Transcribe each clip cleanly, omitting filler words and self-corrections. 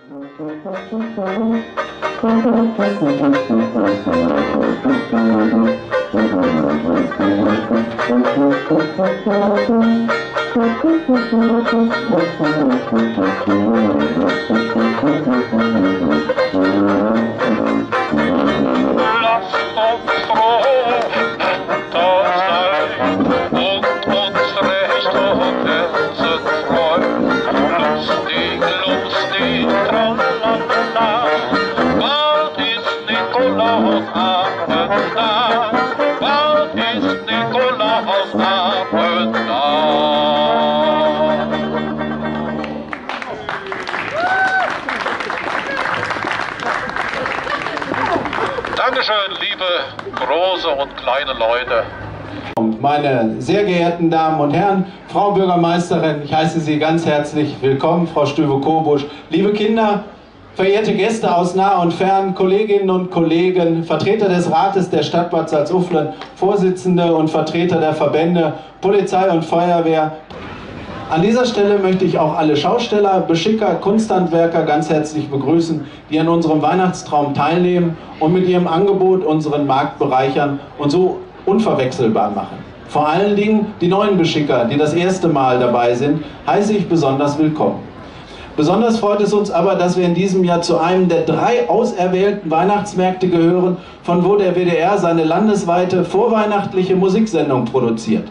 Dankeschön, liebe große und kleine Leute. Meine sehr geehrten Damen und Herren, Frau Bürgermeisterin, ich heiße Sie ganz herzlich willkommen, Frau Stüwe-Kobusch, liebe Kinder, verehrte Gäste aus nah und fern, Kolleginnen und Kollegen, Vertreter des Rates der Stadt Bad Salzuflen, Vorsitzende und Vertreter der Verbände, Polizei und Feuerwehr. An dieser Stelle möchte ich auch alle Schausteller, Beschicker, Kunsthandwerker ganz herzlich begrüßen, die an unserem Weihnachtstraum teilnehmen und mit ihrem Angebot unseren Markt bereichern und so unverwechselbar machen. Vor allen Dingen die neuen Beschicker, die das erste Mal dabei sind, heiße ich besonders willkommen. Besonders freut es uns aber, dass wir in diesem Jahr zu einem der 3 auserwählten Weihnachtsmärkte gehören, von wo der WDR seine landesweite vorweihnachtliche Musiksendung produziert.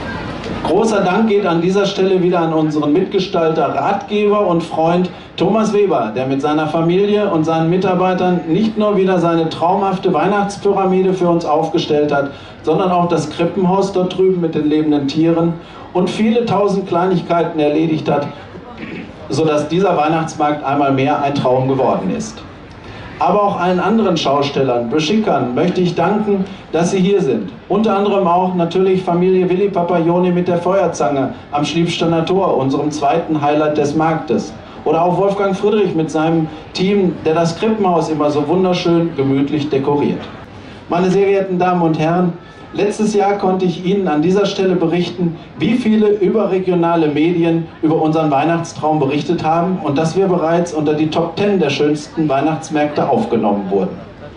Großer Dank geht an dieser Stelle wieder an unseren Mitgestalter, Ratgeber und Freund Thomas Weber, der mit seiner Familie und seinen Mitarbeitern nicht nur wieder seine traumhafte Weihnachtspyramide für uns aufgestellt hat, sondern auch das Krippenhaus dort drüben mit den lebenden Tieren und viele tausend Kleinigkeiten erledigt hat, sodass dieser Weihnachtsmarkt einmal mehr ein Traum geworden ist. Aber auch allen anderen Schaustellern, Beschickern möchte ich danken, dass sie hier sind. Unter anderem auch natürlich Familie Willi Papaglioni mit der Feuerzange am Schliebsteiner Tor, unserem zweiten Highlight des Marktes. Oder auch Wolfgang Friedrich mit seinem Team, der das Krippenhaus immer so wunderschön gemütlich dekoriert. Meine sehr geehrten Damen und Herren, letztes Jahr konnte ich Ihnen an dieser Stelle berichten, wie viele überregionale Medien über unseren Weihnachtstraum berichtet haben und dass wir bereits unter die Top 10 der schönsten Weihnachtsmärkte aufgenommen wurden.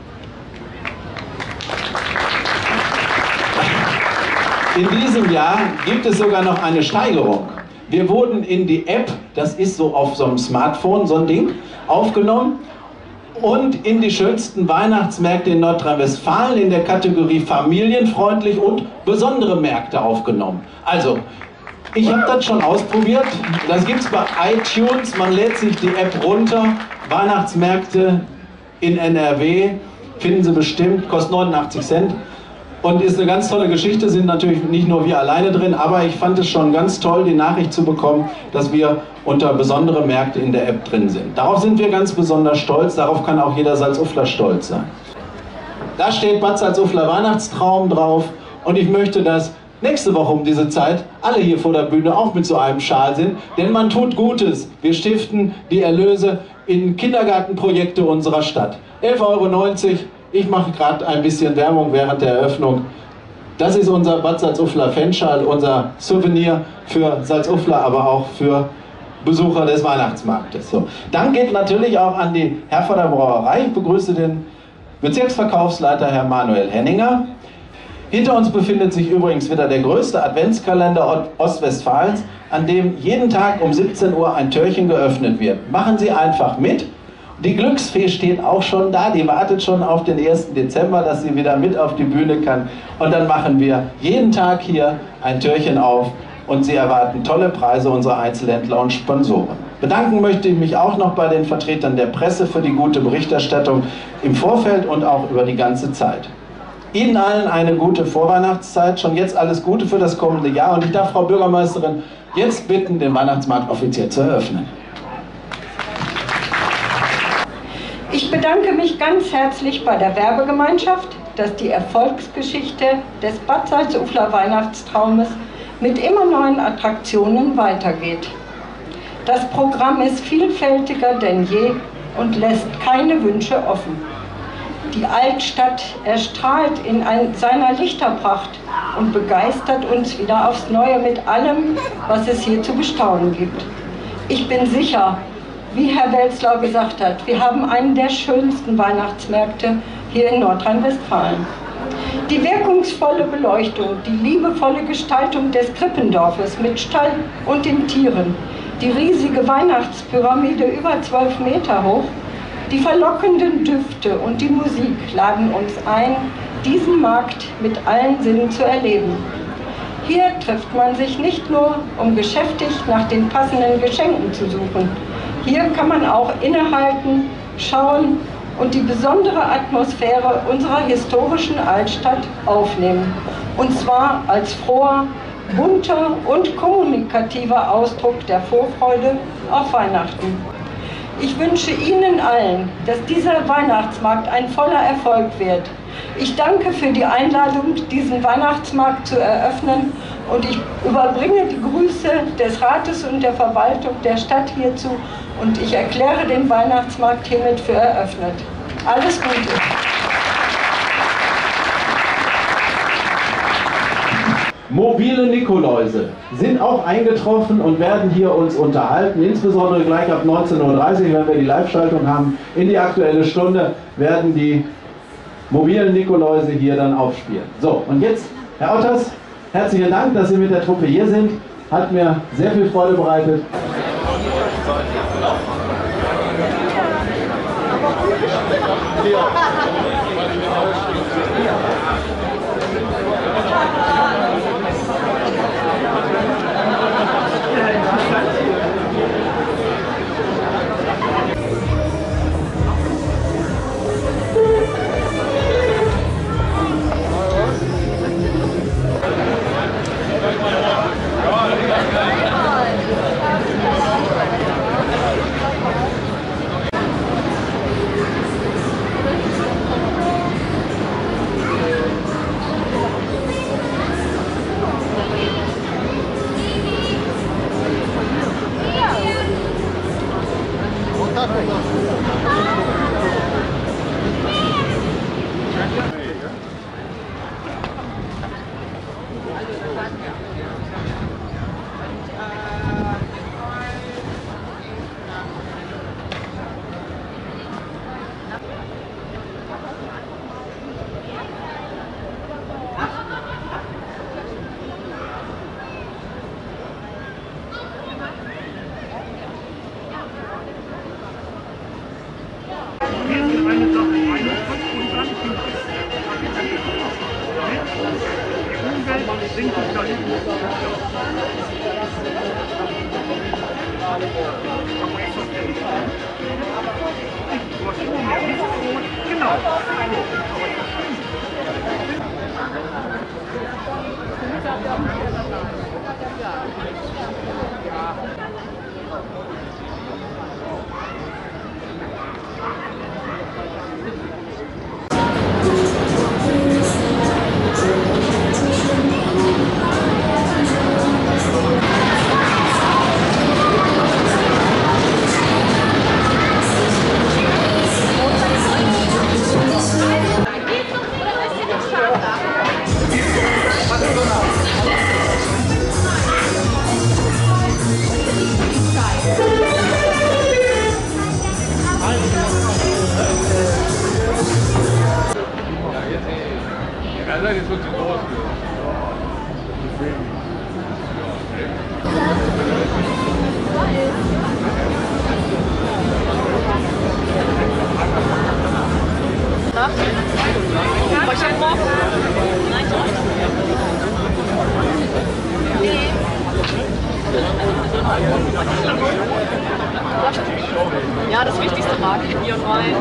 In diesem Jahr gibt es sogar noch eine Steigerung. Wir wurden in die App, das ist so auf so einem Smartphone, so ein Ding, aufgenommen und in die schönsten Weihnachtsmärkte in Nordrhein-Westfalen in der Kategorie familienfreundlich und besondere Märkte aufgenommen. Also, ich habe das schon ausprobiert, das gibt es bei iTunes, man lädt sich die App runter, Weihnachtsmärkte in NRW, finden Sie bestimmt, kostet 89 Cent. Und ist eine ganz tolle Geschichte, sind natürlich nicht nur wir alleine drin, aber ich fand es schon ganz toll, die Nachricht zu bekommen, dass wir unter besondere Märkte in der App drin sind. Darauf sind wir ganz besonders stolz, darauf kann auch jeder Salzufler stolz sein. Da steht Bad Salzufler Weihnachtstraum drauf und ich möchte, dass nächste Woche um diese Zeit alle hier vor der Bühne auch mit so einem Schal sind, denn man tut Gutes. Wir stiften die Erlöse in Kindergartenprojekte unserer Stadt. 11,90 €. Ich mache gerade ein bisschen Werbung während der Eröffnung. Das ist unser Bad Salzufler Fanschal, unser Souvenir für Salzufler, aber auch für Besucher des Weihnachtsmarktes. So. Dank geht natürlich auch an die Herforder Brauerei. Ich begrüße den Bezirksverkaufsleiter Herr Manuel Henninger. Hinter uns befindet sich übrigens wieder der größte Adventskalender Ostwestfalens, an dem jeden Tag um 17 Uhr ein Türchen geöffnet wird. Machen Sie einfach mit. Die Glücksfee steht auch schon da, die wartet schon auf den 1. Dezember, dass sie wieder mit auf die Bühne kann. Und dann machen wir jeden Tag hier ein Türchen auf und Sie erwarten tolle Preise unserer Einzelhändler und Sponsoren. Bedanken möchte ich mich auch noch bei den Vertretern der Presse für die gute Berichterstattung im Vorfeld und auch über die ganze Zeit. Ihnen allen eine gute Vorweihnachtszeit, schon jetzt alles Gute für das kommende Jahr und ich darf Frau Bürgermeisterin jetzt bitten, den Weihnachtsmarkt offiziell zu eröffnen. Ich bedanke mich ganz herzlich bei der Werbegemeinschaft, dass die Erfolgsgeschichte des Bad Salzufler Weihnachtstraumes mit immer neuen Attraktionen weitergeht. Das Programm ist vielfältiger denn je und lässt keine Wünsche offen. Die Altstadt erstrahlt in seiner Lichterpracht und begeistert uns wieder aufs Neue mit allem, was es hier zu bestaunen gibt. Ich bin sicher, Wie Herr Welzlau gesagt hat, wir haben einen der schönsten Weihnachtsmärkte hier in Nordrhein-Westfalen. Die wirkungsvolle Beleuchtung, die liebevolle Gestaltung des Krippendorfes mit Stall und den Tieren, die riesige Weihnachtspyramide über 12 Meter hoch, die verlockenden Düfte und die Musik laden uns ein, diesen Markt mit allen Sinnen zu erleben. Hier trifft man sich nicht nur, um geschäftig nach den passenden Geschenken zu suchen. Hier kann man auch innehalten, schauen und die besondere Atmosphäre unserer historischen Altstadt aufnehmen. Und zwar als froher, bunter und kommunikativer Ausdruck der Vorfreude auf Weihnachten. Ich wünsche Ihnen allen, dass dieser Weihnachtsmarkt ein voller Erfolg wird. Ich danke für die Einladung, diesen Weihnachtsmarkt zu eröffnen, und ich überbringe die Grüße des Rates und der Verwaltung der Stadt hierzu und ich erkläre den Weihnachtsmarkt hiermit für eröffnet. Alles Gute! Mobile Nikoläuse sind auch eingetroffen und werden hier uns unterhalten, insbesondere gleich ab 19:30 Uhr, wenn wir die Live-Schaltung haben. In die Aktuelle Stunde werden die mobilen Nikoläuse hier dann aufspielen. So, und jetzt, Herr Otters, herzlichen Dank, dass Sie mit der Truppe hier sind. Hat mir sehr viel Freude bereitet. Ja, das Wichtigste mag ich, Bier und Wein.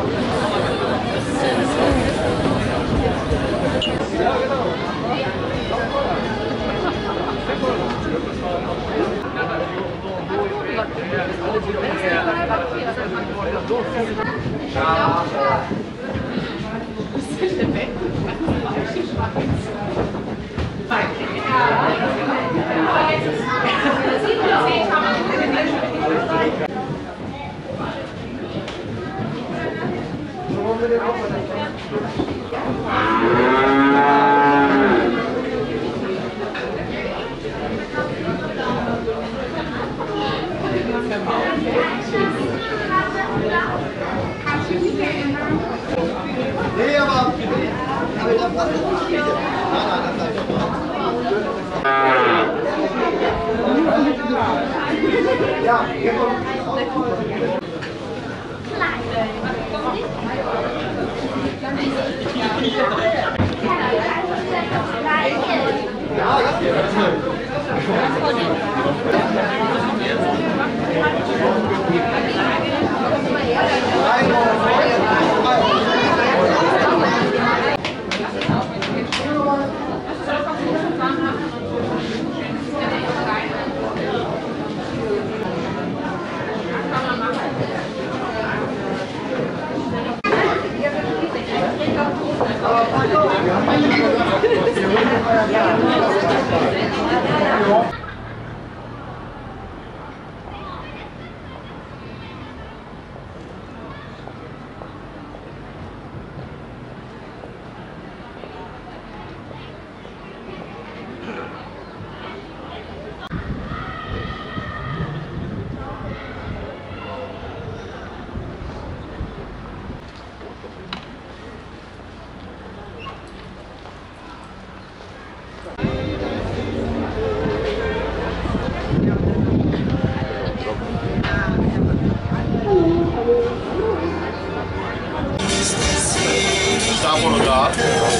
Staatsapparat.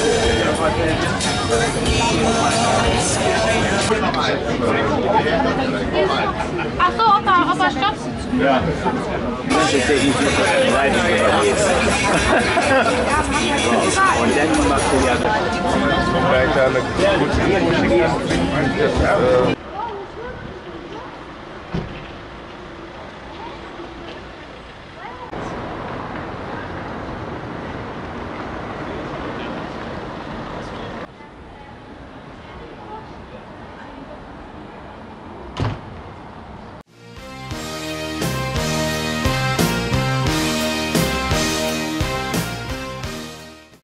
Ach so, Opa, stopp. Ja. Das ist der Idee Leitung überleben. Und dann machst du ja weiter eine gute